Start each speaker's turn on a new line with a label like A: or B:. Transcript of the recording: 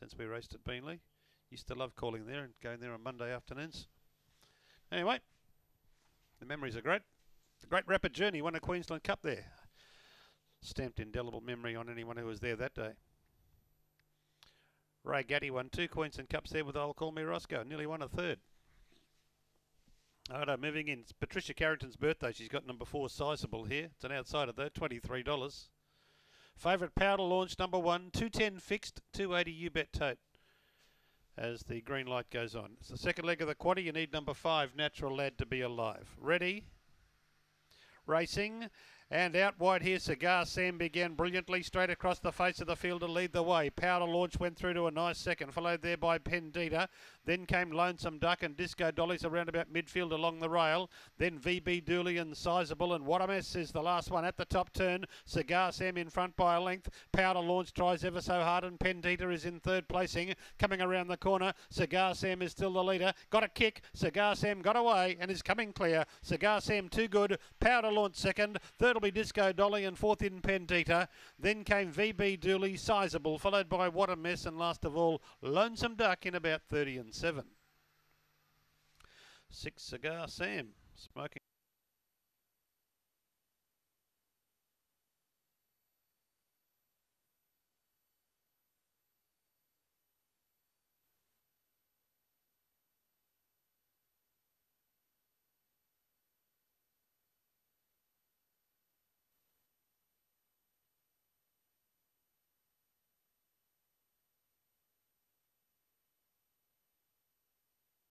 A: since we raced at Beenleigh. Used to love calling there and going there on Monday afternoons. Anyway, the memories are great. The Great Rapid Journey won a Queensland Cup there. Stamped indelible memory on anyone who was there that day. Ray Gaddy won 2 Queensland Cups there with I'll Call Me Roscoe. Nearly won a third. Alright, moving in. It's Patricia Carrington's birthday. She's got number 4, Sizable here. It's an outsider though, $23. Favourite Powder launch number 1, 210 fixed, 280 you bet tote. As the green light goes on. It's the second leg of the quaddy. You need number 5, Natural Lad, to be alive. Ready? Racing. And out wide here, Cigar Sam began brilliantly straight across the face of the field to lead the way. Powder Launch went through to a nice second, followed there by Pendita. Then came Lonesome Duck and Disco Dolly's around about midfield along the rail. Then VB Dooley and Sizable, and What a Mess is the last one at the top turn. Cigar Sam in front by a length. Powder Launch tries ever so hard, and Pendita is in third placing. Coming around the corner, Cigar Sam is still the leader. Got a kick. Cigar Sam got away and is coming clear. Cigar Sam too good. Powder Launch second. Third will be Disco Dolly and fourth in Pendita. Then came VB Dooley, Sizable, followed by What a Mess, and last of all Lonesome Duck in about 30 and 7. 6 Cigar Sam smoking.